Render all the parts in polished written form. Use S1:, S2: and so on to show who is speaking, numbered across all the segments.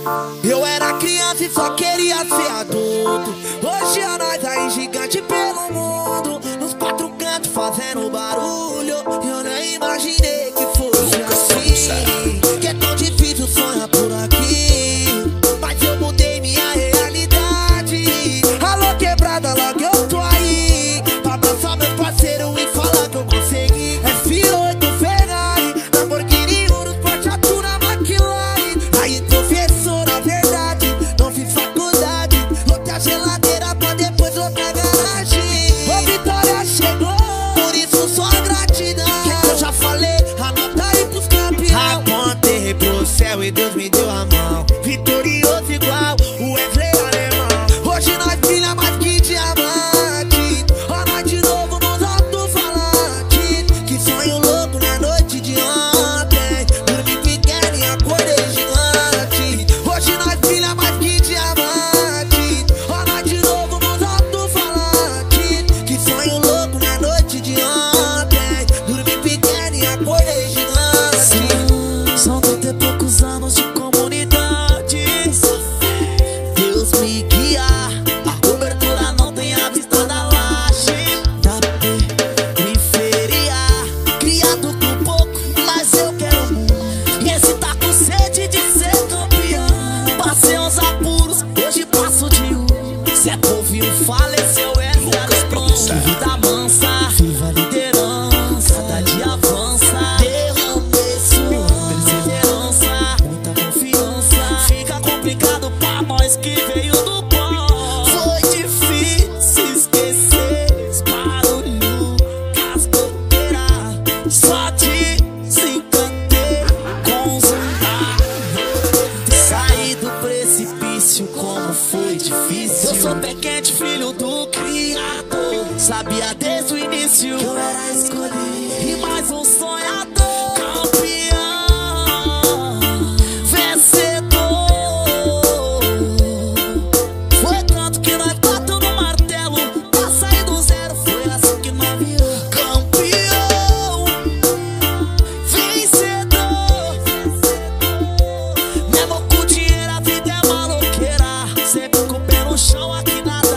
S1: Eu era criança e só queria ser adulto. Hoje é nós aí gigante pelo mundo, nos quatro cantos fazendo barulho. Eu nem imaginei que fosse assim, que é tão difícil sonhar por aqui. Mas eu mudei minha realidade. Alô quebrada, logo eu tô aí pra abraçar meu parceiro e falar que eu consegui. F8 Ferrari, Lamborghini, Urus, Porsche, Atura, McLaren. Aí professor, na verdade, não fiz faculdade. Lotei a geladeira pra depois outra garagem. Ô Vitória chegou, por isso só gratidão. Que eu já falei, anota aí pros campeão. Apontei pro céu e Deus me deu a mão. Vitorioso igual o Wesley Alemão. Hoje nós brilha mais que diamante. Ó nós de novo nos alto-falantes. Que sonho louco na noite de ontem. Dormi pequeno e acordei gigante. Hoje nós brilha mais que diamante. Ó nós de novo nos alto-falantes. Que sonho louco na noite de ontem. Dormi pequeno e acordei gigante.
S2: São 30 e poucos anos de comunidade. Deus me guia, a cobertura não tem a vista da laje da periferia. Criado com pouco, mas eu quero muito. E esse tá com sede de ser campeão. Passei uns apuros, hoje passo de um. Se é povinho, faleceu, é zero. Vida mansa, viva a liderança. Cada dia avança, derramei sua perseverança, muita confiança. Fica complicado pra nós que veio do pó. Foi difícil esquecer os barulhos das goteiras. Só desencantei com o zumbar. Saí do precipício, como foi difícil. Eu sou pé quente, filho do Criador. Sabia desde o início que eu era escolhido e mais um sonhador. Campeão, vencedor. Foi tanto que nós batemos no martelo pra sair do zero. Foi assim que nós virou campeão, vencedor. Mesmo com dinheiro a vida é maloqueira. Sempre com o pé no chão aqui na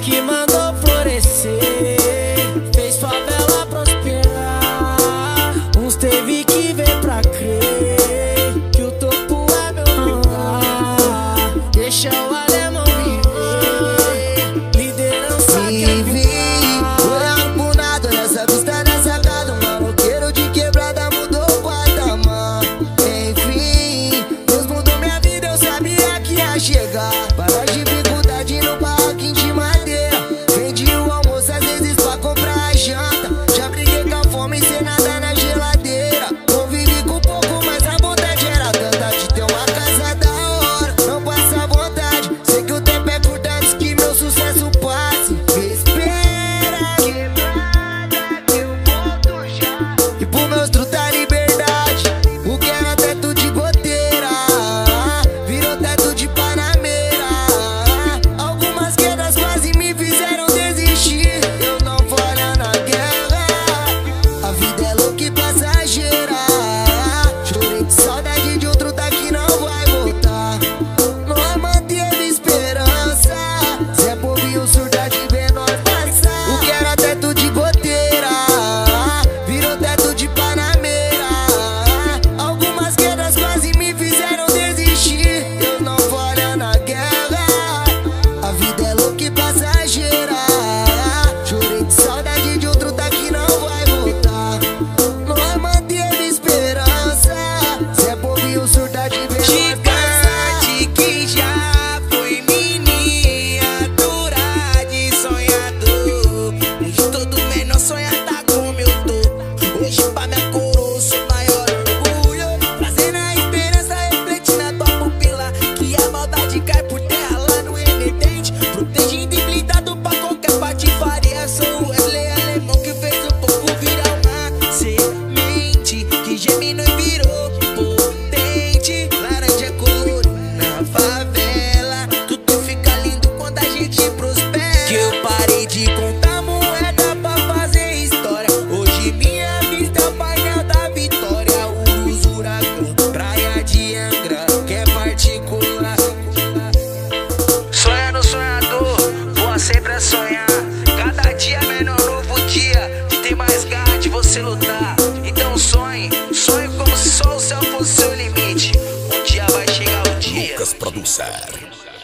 S2: que mandou florescer, fez favela prosperar. Uns teve que ver pra crer que o topo é meu lugar. Deixa o alemão viver, liderança quem
S1: vir. Olhando pro nada, nessa vista, nessa casa, um maloqueiro de quebrada mudou o patamar. Enfim, Deus mudou minha vida, eu sabia que ia chegar. Para as dificuldades no parquinho de madeira, vendi o almoço às vezes pra comprar a janta. Já briguei com a fome sem nada na geladeira. Convivi com pouco, mas a vontade era tanta de ter uma casa da hora. Não passa vontade, sei que o tempo é curto antes que meu sucesso passe. Me espera, quebrada, que eu volto já. E pro meus truta a liberdade, o que era teto de goteira virou teto de panameira. Algumas quedas quase me fizeram desistir. Eu não falha na guerra, a vida é louca e passageira. Chorei de saudade de um truta que não vai voltar. Nós manteve esperança, Zé Povinho surda de ver nós passar. O que era teto de goteira virou teto de panameira. Algumas quedas quase me fizeram desistir. Eu não falha na guerra, a vida é louca e passageira. Chorei de saudade de um truta que não vai voltar. Nós manteve esperança, Zé Povinho surda de ver nós passar.
S2: gigante que já foi miniatura de sonhador. Hoje todo menor sonha tá como eu tô. Hoje pra minha coroa sou maior orgulho, trazendo a esperança, reflete na tua pupila, que a maldade cai por terra lá no emergente, protegido e blindado pra qualquer patifaria. Sou o Wesley alemão que fez o povo virar uma semente que germinou e virou potente. Laranja colorida na favela, tudo fica lindo quando a gente prospera. Que eu parei de contar moeda pra fazer história. Hoje minha vista é o painel da vitória. Urus, Huracão, praia de Angra, que é particular. Sonha no sonhador, voa sempre a sonhar. Cada dia é menor, novo dia, de ter mais garra de você lutar. Então sonhe, sonhe como se só o céu fosse seu limite. Um dia vai chegar o dia.
S3: Lucas Producer.